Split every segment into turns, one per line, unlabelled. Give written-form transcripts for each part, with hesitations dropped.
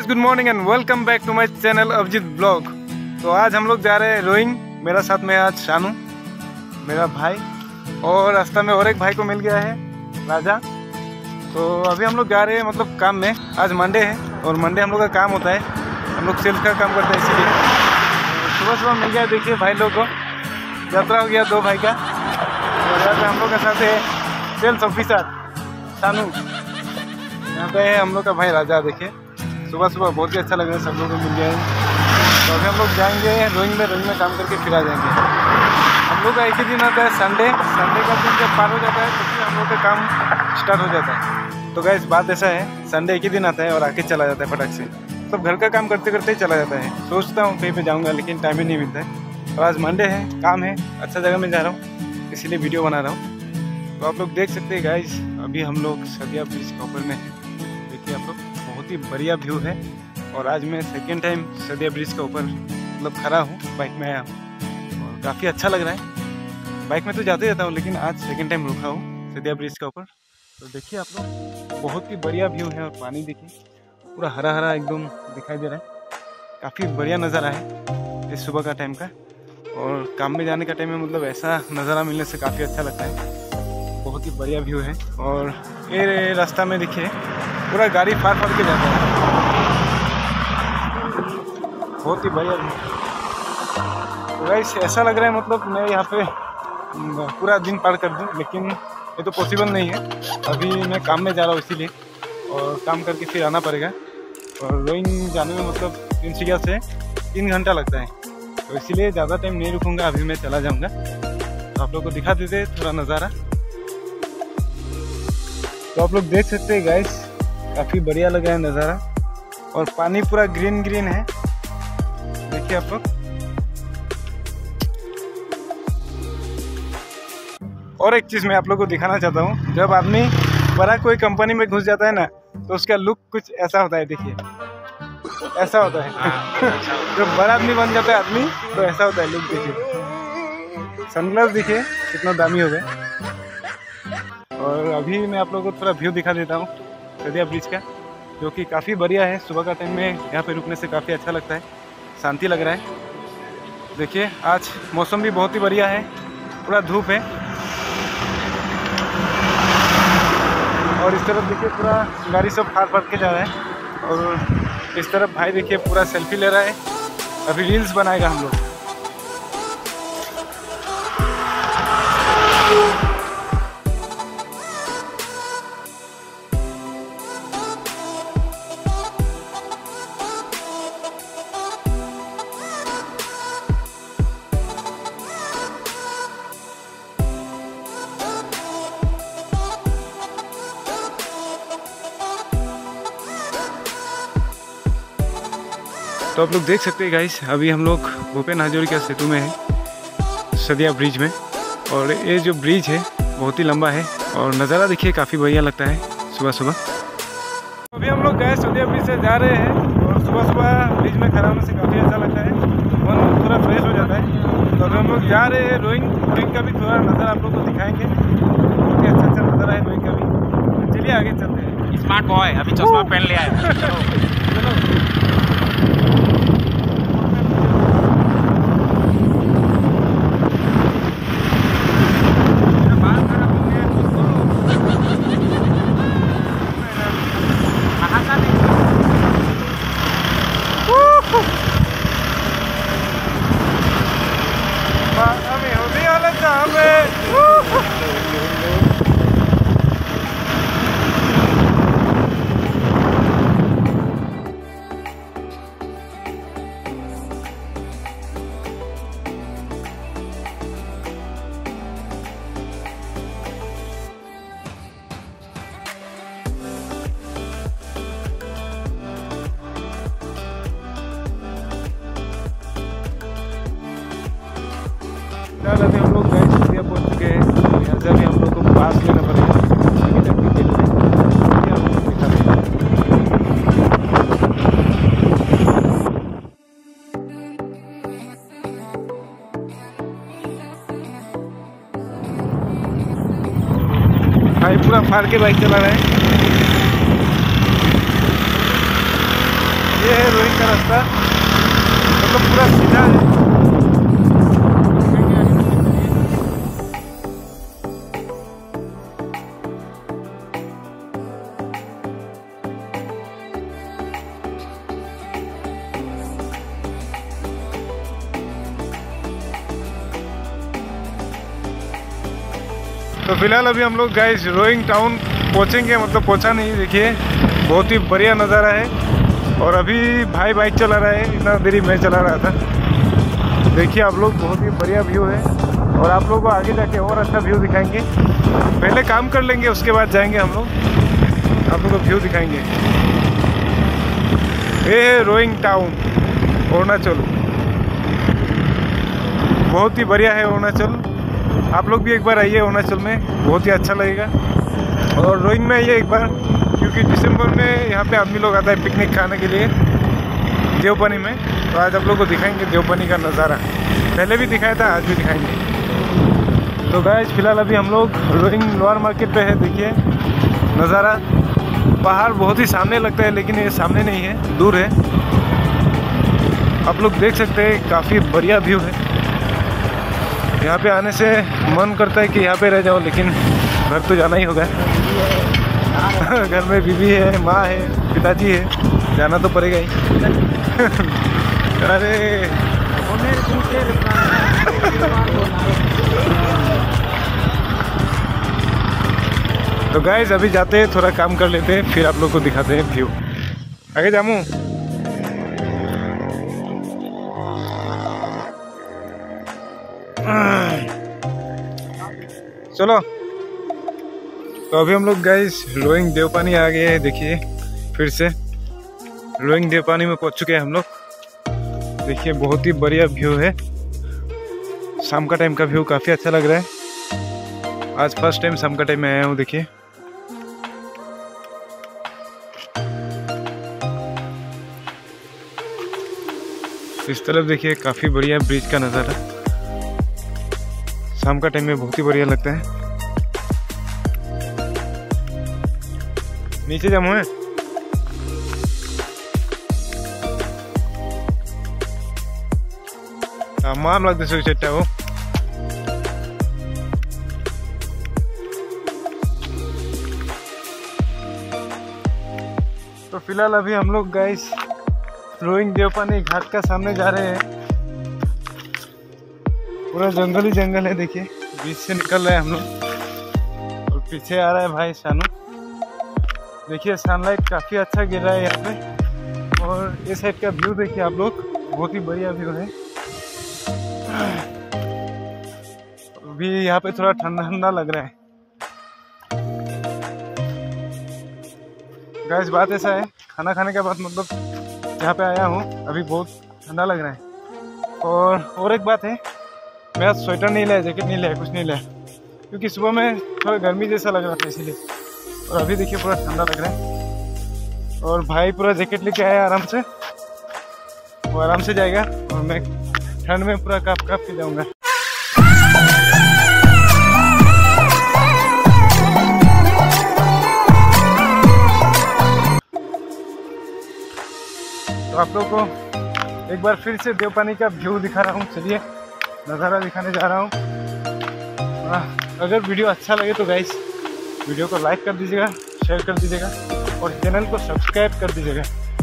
Good morning and welcome back to my channel Abhijit blog. तो आज हम लोग जा रहे हैं रोइंग। मेरा साथ में आज शानू मेरा भाई, और रास्ता में और एक भाई को मिल गया है राजा। तो अभी हम लोग जा रहे हैं मतलब काम में। आज मंडे है और मंडे हम लोग का काम होता है, हम लोग सेल्स का काम करते हैं, इसीलिए सुबह सुबह मिल गया। देखिए भाई लोग को यात्रा हो गया दो भाई का। और हम लोग के साथ है सेल्स ऑफिसर शानू, यहाँ पे है हम लोग का भाई राजा। देखिए सुबह सुबह बहुत ही अच्छा लग रहा है, सब लोग को मिल गया है। तो अभी हम लोग जाएंगे रोइंग में काम करके फिर आ जाएंगे। हम लोग का एक ही दिन आता है संडे का दिन जब पार हो जाता है तो फिर हम लोग का काम स्टार्ट हो जाता है। तो गाइस बात ऐसा है, संडे एक ही दिन आता है और आके चला जाता है फटाक से। सब घर का काम करते करते ही चला जाता है। सोचता हूँ कहीं पे जाऊँगा लेकिन टाइम ही नहीं मिलता है। और आज मंडे है, काम है, अच्छा जगह में जा रहा हूँ, इसीलिए वीडियो बना रहा हूँ। तो आप लोग देख सकते हैं गाइस, अभी हम लोग सदिया ब्रिज के ऊपर में है। देखिए आप लोग, बहुत ही बढ़िया व्यू है। और आज मैं सेकेंड टाइम सदिया ब्रिज के ऊपर मतलब खड़ा हूँ, बाइक में आया हूँ और काफ़ी अच्छा लग रहा है। बाइक में तो जाते रहता हूँ लेकिन आज सेकेंड टाइम रुका हूँ सदिया ब्रिज के ऊपर। तो देखिए आप लोग, बहुत ही बढ़िया व्यू है। और पानी देखिए पूरा हरा हरा एकदम दिखाई दे रहा है, काफ़ी बढ़िया नज़ारा है इस सुबह का टाइम का। और काम में जाने का टाइम में मतलब ऐसा नज़ारा मिलने से काफ़ी अच्छा लगता है। बहुत ही बढ़िया व्यू है। और ये रास्ता में देखिए पूरा गाड़ी फाड़ के जाता है, बहुत ही बढ़िया व्यू। तो गाइस ऐसा लग रहा है मतलब मैं यहाँ पे पूरा दिन पार कर दूँ, लेकिन ये तो पॉसिबल नहीं है। अभी मैं काम में जा रहा हूँ इसीलिए, और काम करके फिर आना पड़ेगा। और रोइंग जाने में मतलब तिनसुकिया से 3 घंटा लगता है, तो इसीलिए ज़्यादा टाइम नहीं रुकूंगा, अभी मैं चला जाऊंगा। तो आप लोग को दिखा देते थोड़ा नज़ारा। तो आप लोग देख सकते हैं गाइस, काफ़ी बढ़िया लगा है नज़ारा। और पानी पूरा ग्रीन ग्रीन है, देखिए आप लोग। और एक चीज़ मैं आप लोग को दिखाना चाहता हूँ, जब आदमी बड़ा कोई कंपनी में घुस जाता है ना, तो उसका लुक कुछ ऐसा होता है। देखिए ऐसा होता है जब बड़ा आदमी बन जाता है आदमी, तो ऐसा होता है लुक। देखिए सनग्लास देखिए कितना दामी हो गए। और अभी मैं आप लोगों को थोड़ा व्यू दिखा देता हूँ सदिया ब्रिज का, जो कि काफ़ी बढ़िया है। सुबह का टाइम में यहाँ पे रुकने से काफ़ी अच्छा लगता है, शांति लग रहा है। देखिए आज मौसम भी बहुत ही बढ़िया है, पूरा धूप है। और इस तरफ देखिए पूरा गाड़ी सब फाड़ के जा रहा है। और इस तरफ भाई देखिए पूरा सेल्फी ले रहा है, अभी रील्स बनाएगा हम लोग। तो आप लोग देख सकते हैं गाइस, अभी हम लोग भूपेन हाजरिका सेतु में है, सदिया ब्रिज में। और ये जो ब्रिज है बहुत ही लंबा है और नज़ारा देखिए काफ़ी बढ़िया लगता है सुबह सुबह। अभी हम लोग गए सदिया ब्रिज से जा रहे हैं, और सुबह सुबह ब्रिज में खड़ा होने से काफ़ी अच्छा लगता है, मन थोड़ा फ्रेश हो जाता है। तो अभी हम लोग जा रहे हैं रोइंग का भी थोड़ा नज़ारा आप लोग को दिखाएंगे। बहुत ही अच्छा नज़ारा है रोइंग का भी। चलिए आगे चलते हैं।
स्मार्ट बॉय अभी चश्मा पहन लिया है।
चलो अभी हम लोग गए सदिया पहुँच चुके हैं। यहाँ से अभी हम लोग को पास लेना पड़ेगा आगे तक के लिए। भाई पूरा फाड़ के बाइक चला रहा है। ये है रोइंग का रास्ता, मतलब पूरा सीधा है। तो फिलहाल अभी हम लोग गाइस रोइंग टाउन पहुंचेंगे, मतलब पहुंचा नहीं, देखिए बहुत ही बढ़िया नज़ारा है। और अभी भाई बाइक चला रहा है, इतना देरी मैं चला रहा था। देखिए आप लोग, बहुत ही बढ़िया व्यू है। और आप लोगों को आगे जाके और अच्छा व्यू दिखाएंगे। पहले काम कर लेंगे, उसके बाद जाएंगे हम लोग, आप लोग को व्यू दिखाएंगे। ये है रोइंग टाउन अरुणाचल, बहुत ही बढ़िया है अरुणाचल। आप लोग भी एक बार आइए अरुणाचल में, बहुत ही अच्छा लगेगा। और रोइंग में आइए एक बार, क्योंकि दिसंबर में यहाँ पे आदमी लोग आता है पिकनिक खाने के लिए देवपानी में। तो आज आप लोग को दिखाएंगे देवपानी का नज़ारा, पहले भी दिखाया था, आज भी दिखाएंगे। तो गाइस फिलहाल अभी हम लोग रोइंग लोअर मार्केट पे है। देखिए नज़ारा, पहाड़ बहुत ही सामने लगता है, लेकिन ये सामने नहीं है, दूर है। आप लोग देख सकते हैं, काफ़ी बढ़िया व्यू है। यहाँ पे आने से मन करता है कि यहाँ पे रह जाओ, लेकिन घर तो जाना ही होगा। घर में बीवी है, माँ है, पिताजी है, जाना तो पड़ेगा ही। अरे तो गाइस अभी जाते हैं, थोड़ा काम कर लेते हैं, फिर आप लोग को दिखाते हैं व्यू। आगे जामू। चलो, तो अभी हम लोग गाइस रोइंग देवपानी आ गए हैं। देखिए फिर से रोइंग देवपानी में पहुंच चुके हैं हम लोग। देखिए बहुत ही बढ़िया व्यू है, शाम का टाइम का व्यू काफ़ी अच्छा लग रहा है। आज फर्स्ट टाइम शाम का टाइम में आया हूँ। देखिए इस तरफ देखिए, काफ़ी बढ़िया ब्रिज का नज़ारा, शाम का टाइम में बहुत ही बढ़िया लगता है। नीचे जामू है। माम लगते सो चट्टा वो। तो फिलहाल अभी हम लोग गाइस रोइंग देवपानी घाट का सामने जा रहे हैं। पूरा जंगल ही जंगल है, देखिए बीच से निकल रहे हैं हम लोग। और पीछे आ रहा है भाई शानू। देखिए सनलाइट काफ़ी अच्छा गिर रहा है यहाँ पे। और ये साइड का व्यू देखिए आप लोग, बहुत ही बढ़िया व्यू है। अभी यहाँ पे थोड़ा ठंडा ठंडा लग रहा है। गाइस बात ऐसा है, खाना खाने के बाद मतलब यहाँ पे आया हूँ, अभी बहुत ठंडा लग रहा है। और एक बात है, मैं आज स्वेटर नहीं लाया, जैकेट नहीं लाया, कुछ नहीं लाया, क्योंकि सुबह में थोड़ा गर्मी जैसा लग रहा था इसीलिए। और अभी देखिए पूरा ठंडा लग रहा है। और भाई पूरा जैकेट लेके आया आराम से, वो आराम से जाएगा और मैं ठंड में पूरा काँप के जाऊँगा। तो आप लोगों को एक बार फिर से देवपानी का व्यू दिखा रहा हूँ। चलिए नज़ारा दिखाने जा रहा हूँ। अगर वीडियो अच्छा लगे तो गाइस वीडियो को लाइक कर दीजिएगा, शेयर कर दीजिएगा और चैनल को सब्सक्राइब कर दीजिएगा।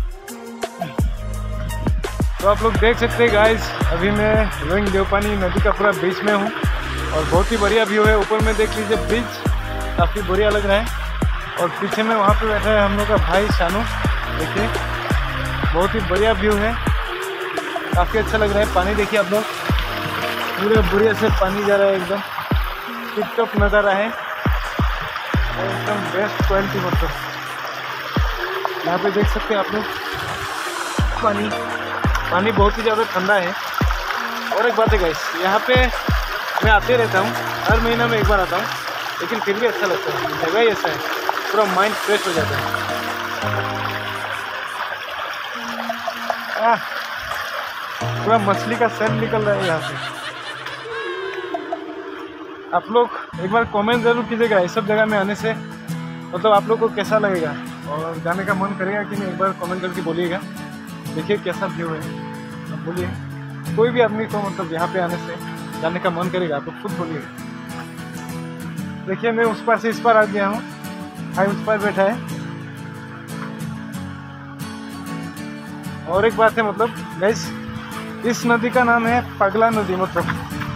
तो आप लोग देख सकते हैं गाइस, अभी मैं रोइंग देवपानी नदी का पूरा बीच में हूँ और बहुत ही बढ़िया व्यू है। ऊपर में देख लीजिए ब्रिज, काफ़ी बढ़िया लग रहा है। और पीछे में वहाँ पे बैठा है हम लोग का भाई शानू। देखिए बहुत ही बढ़िया व्यू है, काफ़ी अच्छा लग रहा है। पानी देखिए आप लोग, पूरे बढ़िया से पानी जा रहा है, एकदम टिप टॉप नज़ारा है, एकदम बेस्ट क्वालिटी। मतलब यहाँ पे देख सकते हैं आप लोग, पानी बहुत ही ज़्यादा ठंडा है। और एक बात है गाइस, यहाँ पे मैं आते रहता हूँ, हर महीना में एक बार आता हूँ, लेकिन फिर भी अच्छा लगता है। जगह ही ऐसा है, पूरा माइंड फ्रेश हो जाता है। पूरा मछली का सेंट निकल रहा है यहाँ से। आप लोग एक बार कमेंट ज़रूर कीजिएगा, इस सब जगह में आने से मतलब आप लोग को कैसा लगेगा और जाने का मन करेगा कि नहीं, एक बार कमेंट करके बोलिएगा। देखिए कैसा व्यू है। अब बोलिए, कोई भी आदमी को मतलब यहाँ पे आने से जाने का मन करेगा तो खुद बोलिए। देखिए मैं उस पार से इस पार आ गया हूँ, भाई उस पार बैठा है। और एक बात है मतलब गाइस, इस नदी का नाम है पगला नदी। मतलब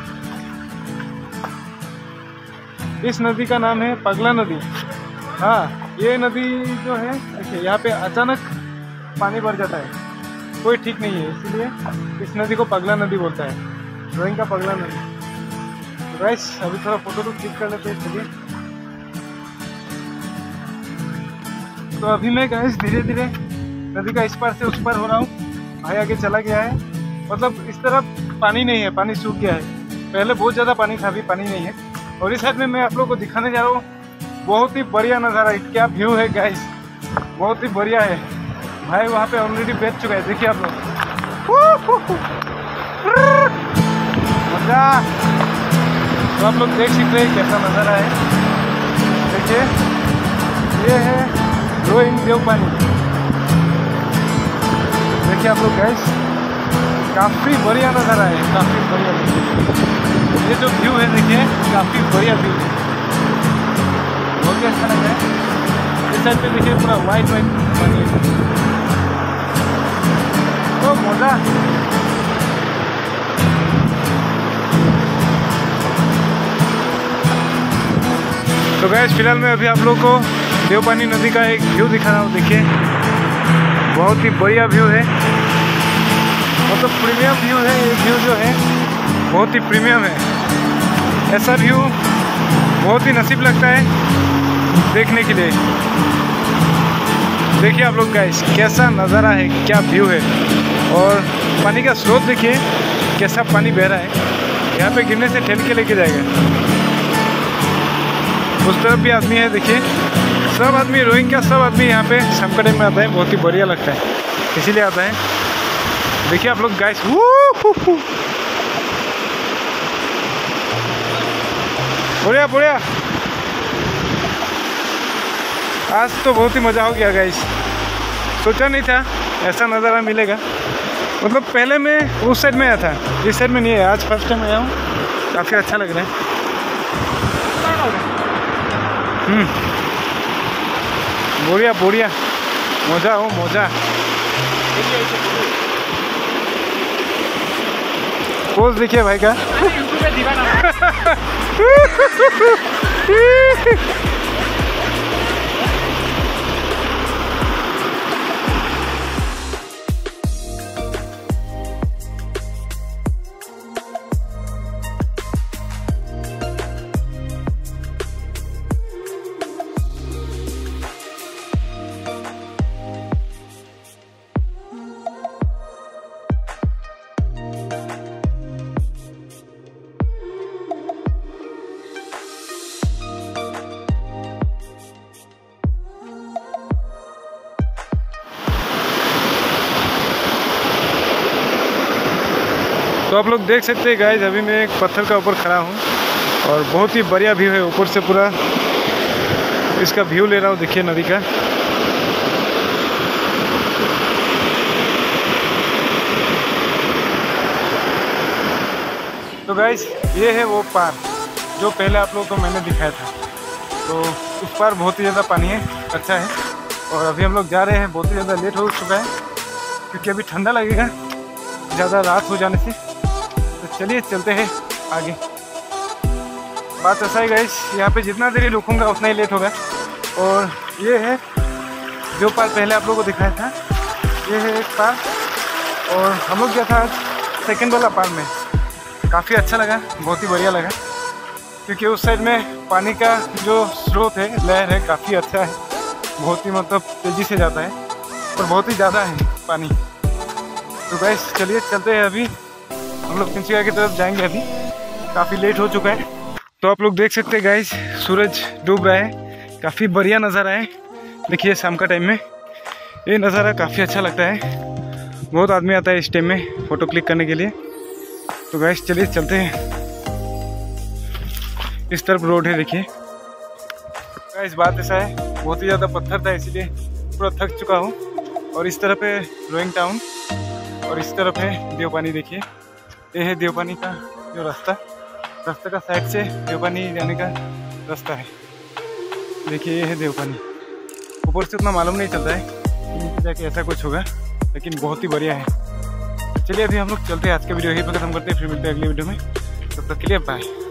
इस नदी का नाम है पगला नदी। हाँ, ये नदी जो है देखिए यहाँ पे अचानक पानी भर जाता है, कोई ठीक नहीं है, इसीलिए इस नदी को पगला नदी बोलता है, रोइंग का पगला नदी। तो गाइस अभी थोड़ा फोटो तो क्लिक कर लेते हैं, चलिए। तो अभी मैं गाइस धीरे धीरे नदी का इस पार से उस पार हो रहा हूँ, भाई आगे चला गया है। मतलब इस तरफ पानी नहीं है, पानी सूख गया है। पहले बहुत ज़्यादा पानी था, अभी पानी नहीं है। और इस साइड में मैं आप लोगों को दिखाने जा रहा हूँ, बहुत ही बढ़िया नज़ारा है। क्या व्यू है गाइस, बहुत ही बढ़िया है। भाई वहाँ पे ऑलरेडी बैठ चुका है, देखिए आप लोग। मजा। तो आप लोग देख सकते हैं कैसा नज़ारा है। देखिए ये है रोइंग देवपानी। देखिए आप लोग गाइस, काफ़ी बढ़िया नज़ारा है, काफ़ी बढ़िया। ये जो व्यू है देखिए, काफ़ी बढ़िया व्यू है, बहुत ही अच्छा लग रहा है। इस साइड पे देखिए पूरा वाइट वाइट पानी है, तो मज़ा। तो गाइस फिलहाल मैं अभी आप लोगों को देवपानी नदी का एक व्यू दिखा रहा हूँ। देखिए बहुत ही बढ़िया व्यू है, मतलब प्रीमियम व्यू है। ये व्यू जो है बहुत ही प्रीमियम है। ऐसा व्यू बहुत ही नसीब लगता है देखने के लिए। देखिए आप लोग गाइस कैसा नज़ारा है, क्या व्यू है। और पानी का स्रोत देखिए कैसा पानी बह रहा है, यहाँ पे गिरने से ठेल के लेके जाएगा। उस तरफ भी आदमी है, देखिए सब आदमी, रोइंग का सब आदमी यहाँ पे शाम का टाइम में आता है, बहुत ही बढ़िया लगता है, इसीलिए आता है। देखिए आप लोग गाइस, बढ़िया बढ़िया। आज तो बहुत ही मज़ा हो गया गाइस, सोचा नहीं था ऐसा नज़ारा मिलेगा। मतलब पहले मैं उस साइड में आया था, इस साइड में नहीं है। आज फर्स्ट टाइम आया हूँ, काफ़ी अच्छा लग रहा है। बढ़िया बढ़िया, मज़ा हो मज़ा। पोज देखिए भाई का। तो आप लोग देख सकते हैं गाइस, अभी मैं एक पत्थर का ऊपर खड़ा हूँ और बहुत ही बढ़िया व्यू है। ऊपर से पूरा इसका व्यू ले रहा हूँ, देखिए नदी का। तो गाइस ये है वो पार जो पहले आप लोगों को मैंने दिखाया था। तो उस पार बहुत ही ज़्यादा पानी है, अच्छा है। और अभी हम लोग जा रहे हैं, बहुत ही ज़्यादा लेट हो चुका है क्योंकि अभी ठंडा लगेगा ज़्यादा रात हो जाने से। तो चलिए चलते हैं आगे। बात ऐसा है गाइस, यहाँ पे जितना देरी रुकूंगा उतना ही लेट होगा। और ये है जो पार पहले आप लोगों को दिखाया था, ये है एक पार। और हम लोग गया था आज सेकंड वाला पार में, काफ़ी अच्छा लगा, बहुत ही बढ़िया लगा क्योंकि उस साइड में पानी का जो स्रोत है, लहर है, काफ़ी अच्छा है। बहुत ही मतलब तेज़ी से जाता है और बहुत ही ज़्यादा है पानी। तो गाइस चलिए चलते हैं, अभी हम लोग तिनसुकिया की तरफ जाएंगे। अभी काफ़ी लेट हो चुका है। तो आप लोग देख सकते हैं गाइस, सूरज डूब रहा है, काफ़ी बढ़िया नज़ारा है। देखिए शाम का टाइम में ये नज़ारा काफ़ी अच्छा लगता है। बहुत आदमी आता है इस टाइम में फ़ोटो क्लिक करने के लिए। तो गाइस चलिए चलते हैं। इस तरफ रोड है, देखिए गाइस। बात ऐसा है, बहुत ही ज़्यादा पत्थर था इसीलिए पूरा थक चुका हूँ। और इस तरफ है रोइंग टाउन और इस तरफ है देवपानी। देखिए ये है देवपानी का जो रास्ता का साइड से देवपानी जाने का रास्ता है। देखिए ये है देवपानी। ऊपर से उतना मालूम नहीं चलता है कि नीचे जाके ऐसा कुछ होगा, लेकिन बहुत ही बढ़िया है। चलिए अभी हम लोग चलते हैं। आज का वीडियो यहीं पर खत्म करते हैं, फिर मिलते हैं अगले वीडियो में। तब तक के लिए बाय।